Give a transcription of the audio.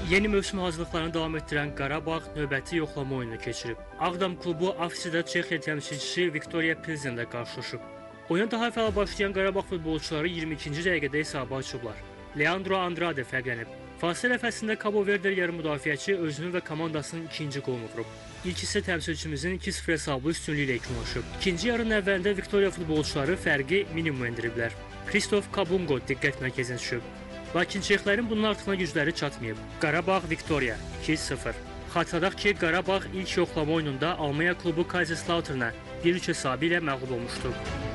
Yeni mövsüm hazırlıqlarını davam etdirən Qarabağ növbəti yoxlama oyununu keçirib. Ağdam klubu Afisdə Çexiya təmsilçisi Viktoria Pilsenlə qarşılaşıb. Oyuna daha fəal başlayan Qarabağ futbolçuları 22-ci dəqiqədə hesabı açıblar. Leandro Andrade fərqlənib. Fasilə nəfəsində Cabo Verde yarım müdafiəçi özünün və komandasının ikinci qolunu vurub. İlk isə təmsilçimizin 2-0 hesablı üstünlüyü ilə yekunlaşıb. İkinci yarının əvvəlində Viktoria futbolçuları fərqi minimuma endiriblər. Kristof Kabungo diqqət mərkəzinə düşüb. Lakin Çexlərin bunun artığına gücləri çatmayıb. Qarabağ Viktoria 2-0. Xatırladaq ki, Qarabağ ilk yoxlama oyununda Almanya klubu Kaiserslauternə 1-3 hesabı ilə məğlub olmuşdu.